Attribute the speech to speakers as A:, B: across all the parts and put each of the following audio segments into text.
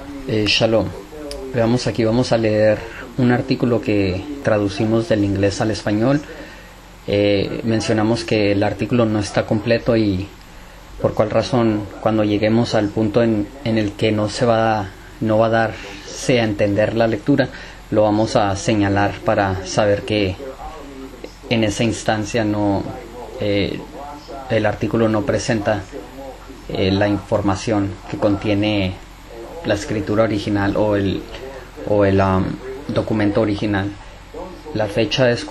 A: Shalom. Veamos aquí, vamos a leer un artículo que traducimos del inglés al español. Mencionamos que el artículo no está completo y por cuál razón cuando lleguemos al punto en el que no va a darse a entender la lectura, lo vamos a señalar para saber que en esa instancia el artículo no presenta la información que contiene la escritura original o el documento original. La fecha es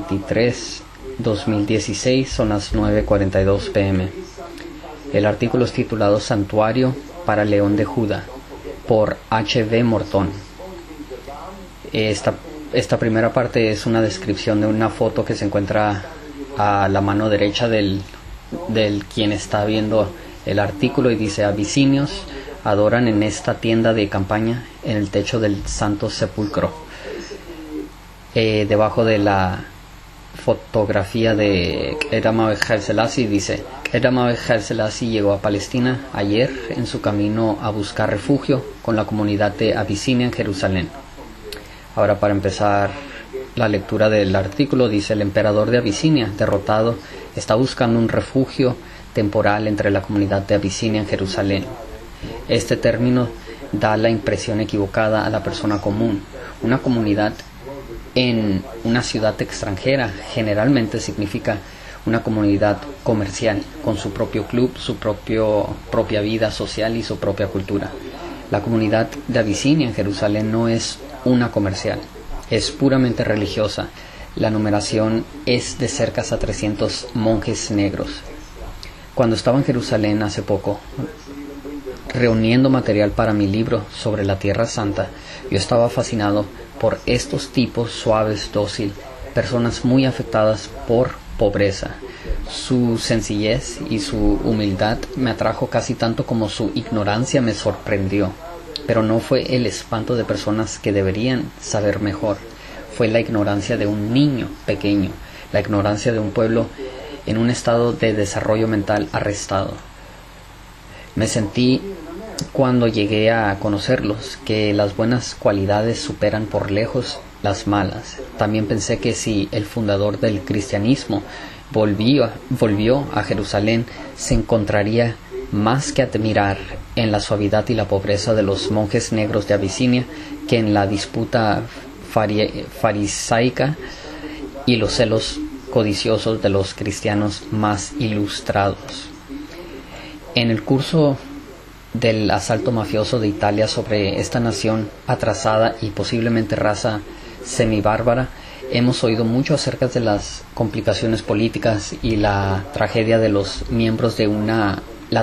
A: 4/23/2016, son las 9:42 p.m. El artículo es titulado Santuario para León de Judá, por H.V. Morton. Esta primera parte es una descripción de una foto que se encuentra a la mano derecha del quien está viendo el artículo, y dice: abisinios adoran en esta tienda de campaña en el techo del Santo Sepulcro. Debajo de la fotografía de Erama Haile Selassie dice: Erama Haile Selassie llegó a Palestina ayer en su camino a buscar refugio con la comunidad de Abisinia en Jerusalén. Ahora, para empezar la lectura del artículo, dice: el emperador de Abisinia, derrotado, está buscando un refugio temporal entre la comunidad de Abisinia en Jerusalén. Este término da la impresión equivocada a la persona común. Una comunidad en una ciudad extranjera generalmente significa una comunidad comercial con su propio club, su propia vida social y su propia cultura. La comunidad de Abisinia en Jerusalén no es una comercial, es puramente religiosa. La numeración es de cerca a 300 monjes negros. Cuando estaba en Jerusalén hace poco, reuniendo material para mi libro sobre la Tierra Santa, yo estaba fascinado por estos tipos suaves, dóciles, personas muy afectadas por pobreza. Su sencillez y su humildad me atrajo casi tanto como su ignorancia me sorprendió. Pero no fue el espanto de personas que deberían saber mejor. Fue la ignorancia de un niño pequeño, la ignorancia de un pueblo en un estado de desarrollo mental arrestado. Me sentí, cuando llegué a conocerlos, que las buenas cualidades superan por lejos las malas. También pensé que si el fundador del cristianismo volvió a Jerusalén, se encontraría más que admirar en la suavidad y la pobreza de los monjes negros de Abisinia que en la disputa farisaica y los celos codiciosos de los cristianos más ilustrados. En el curso del asalto mafioso de Italia sobre esta nación atrasada y posiblemente raza semibárbara, hemos oído mucho acerca de las complicaciones políticas y la tragedia de dos miembros de una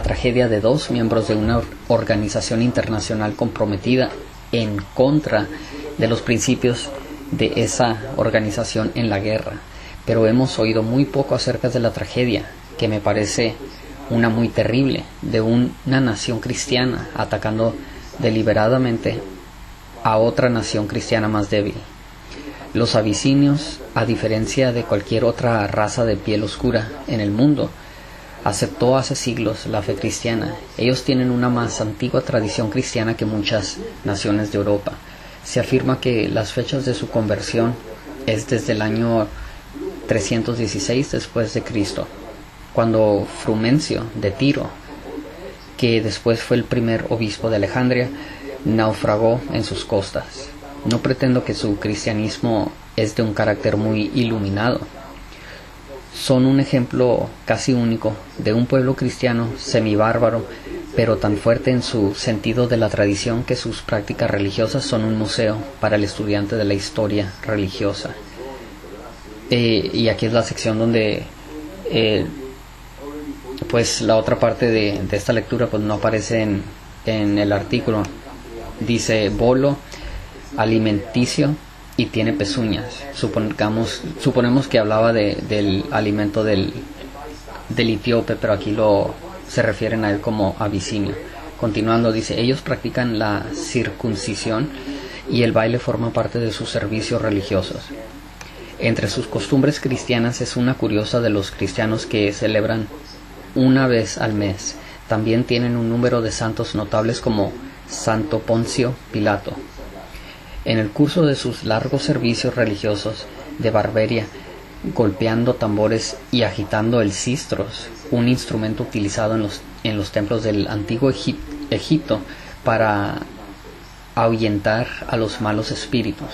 A: organización internacional comprometida en contra de los principios de esa organización en la guerra. Pero hemos oído muy poco acerca de la tragedia, que me parece una muy terrible, de una nación cristiana atacando deliberadamente a otra nación cristiana más débil. Los abisinios, a diferencia de cualquier otra raza de piel oscura en el mundo, aceptó hace siglos la fe cristiana. Ellos tienen una más antigua tradición cristiana que muchas naciones de Europa. Se afirma que las fechas de su conversión es desde el año 316 después de Cristo, cuando Frumencio de Tiro, que después fue el primer obispo de Alejandría, naufragó en sus costas. No pretendo que su cristianismo es de un carácter muy iluminado. Son un ejemplo casi único de un pueblo cristiano semibárbaro, pero tan fuerte en su sentido de la tradición que sus prácticas religiosas son un museo para el estudiante de la historia religiosa. Y aquí es la sección donde pues la otra parte de esta lectura pues no aparece en el artículo. Dice: bolo alimenticio y tiene pezuñas. Suponemos que hablaba del alimento del etíope, pero aquí se refieren a él como abisinio. Continuando, dice: ellos practican la circuncisión y el baile forma parte de sus servicios religiosos. Entre sus costumbres cristianas es una curiosa de los cristianos que celebran una vez al mes. También tienen un número de santos notables como Santo Poncio Pilato. En el curso de sus largos servicios religiosos de barbarie, golpeando tambores y agitando el sistros, un instrumento utilizado en los templos del antiguo Egipto para ahuyentar a los malos espíritus.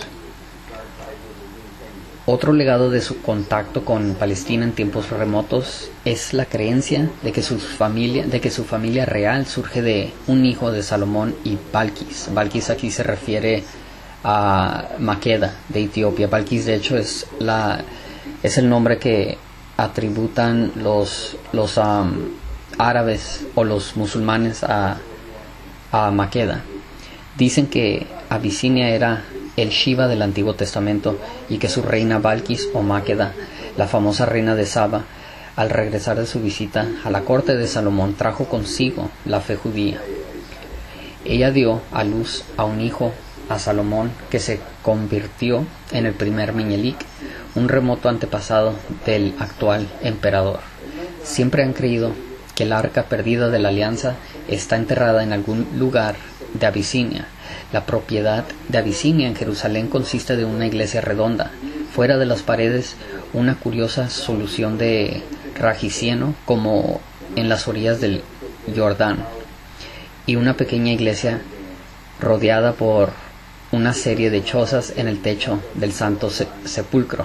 A: Otro legado de su contacto con Palestina en tiempos remotos es la creencia de que su familia real surge de un hijo de Salomón y Balquis. Balquis aquí se refiere a Maqueda de Etiopía. Balquis de hecho es el nombre que atributan los árabes o los musulmanes a Maqueda. Dicen que Abisinia era el Shiva del Antiguo Testamento y que su reina Balquis o Maqueda, la famosa reina de Saba, al regresar de su visita a la corte de Salomón, trajo consigo la fe judía. Ella dio a luz a un hijo a Salomón que se convirtió en el primer Meñelic, un remoto antepasado del actual emperador. Siempre han creído que el arca perdida de la alianza está enterrada en algún lugar de Abisinia. La propiedad de Abisinia en Jerusalén consiste de una iglesia redonda, fuera de las paredes una curiosa solución de ragicieno como en las orillas del Jordán, y una pequeña iglesia rodeada por una serie de chozas en el techo del Santo Sepulcro.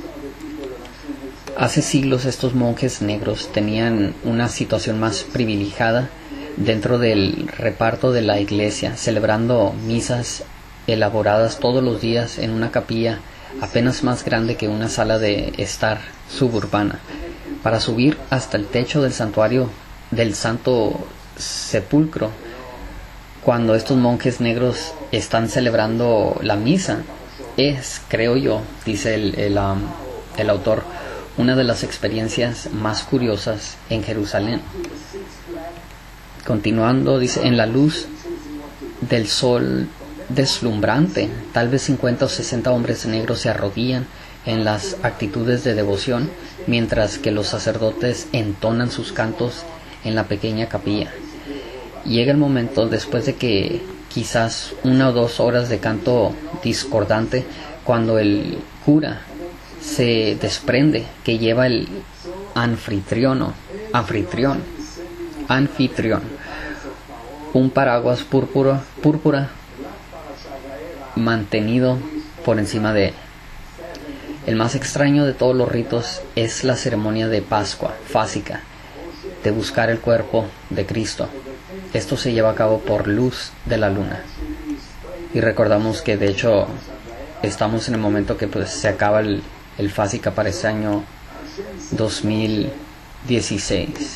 A: Hace siglos estos monjes negros tenían una situación más privilegiada dentro del reparto de la iglesia, celebrando misas elaboradas todos los días en una capilla apenas más grande que una sala de estar suburbana. Para subir hasta el techo del santuario del Santo Sepulcro, cuando estos monjes negros están celebrando la misa, es, creo yo, dice el autor, una de las experiencias más curiosas en Jerusalén. Continuando, dice, en la luz del sol deslumbrante, tal vez 50 o 60 hombres negros se arrodillan en las actitudes de devoción, mientras que los sacerdotes entonan sus cantos en la pequeña capilla. Llega el momento, después de que quizás 1 o 2 horas de canto discordante, cuando el cura se desprende que lleva el anfitrión, un paraguas púrpura mantenido por encima de él. El más extraño de todos los ritos es la ceremonia de Pascua, fásica, de buscar el cuerpo de Cristo. Esto se lleva a cabo por luz de la luna. Y recordamos que de hecho estamos en el momento que pues se acaba el fásica para este año 2016.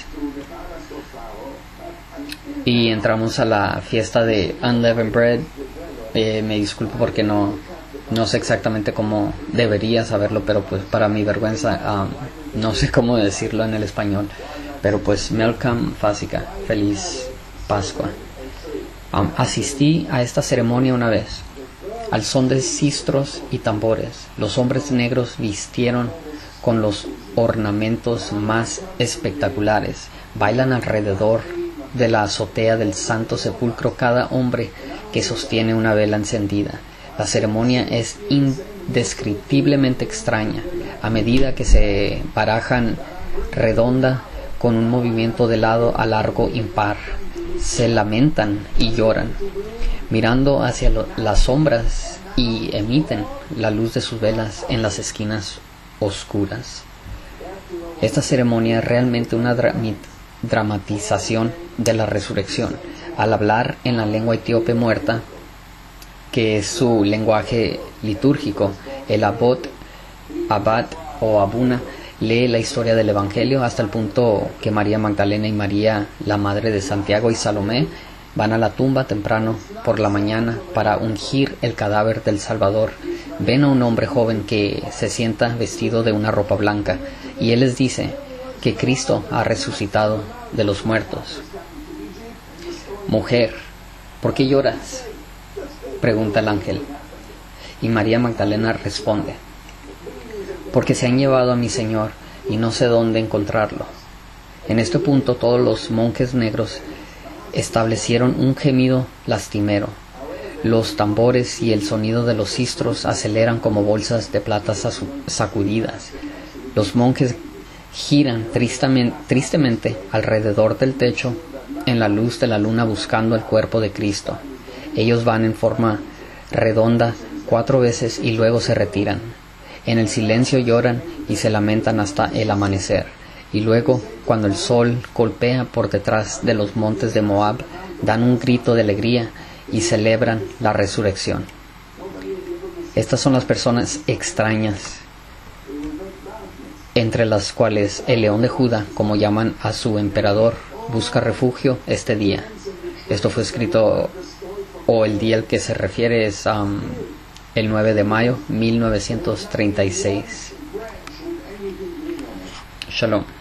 A: Y entramos a la fiesta de Unleavened Bread. Me disculpo porque no sé exactamente cómo debería saberlo, pero pues para mi vergüenza no sé cómo decirlo en el español. Pero pues Melkam Fásica, feliz Pascua. Asistí a esta ceremonia una vez. Al son de sistros y tambores, los hombres negros vistieron con los ornamentos más espectaculares. Bailan alrededor de la azotea del Santo Sepulcro, cada hombre que sostiene una vela encendida. La ceremonia es indescriptiblemente extraña. A medida que se barajan redonda con un movimiento de lado a largo impar, se lamentan y lloran, mirando hacia las sombras, y emiten la luz de sus velas en las esquinas oscuras. Esta ceremonia es realmente una dramatización de la resurrección. Al hablar en la lengua etíope muerta, que es su lenguaje litúrgico, el abad o abuna lee la historia del Evangelio hasta el punto que María Magdalena y María, la madre de Santiago, y Salomé van a la tumba temprano por la mañana para ungir el cadáver del Salvador. Ven a un hombre joven que se sienta vestido de una ropa blanca, y él les dice que Cristo ha resucitado de los muertos. Mujer, ¿por qué lloras?, pregunta el ángel. Y María Magdalena responde: porque se han llevado a mi Señor y no sé dónde encontrarlo. En este punto todos los monjes negros establecieron un gemido lastimero. Los tambores y el sonido de los sistros aceleran como bolsas de plata sacudidas. Los monjes giran tristemente alrededor del techo en la luz de la luna buscando el cuerpo de Cristo. Ellos van en forma redonda 4 veces y luego se retiran. En el silencio lloran y se lamentan hasta el amanecer. Y luego, cuando el sol golpea por detrás de los montes de Moab, dan un grito de alegría y celebran la resurrección. Estas son las personas extrañas, entre las cuales el león de Judá, como llaman a su emperador, busca refugio este día. Esto fue escrito, o el día al que se refiere es el 9 de mayo 1936. Shalom.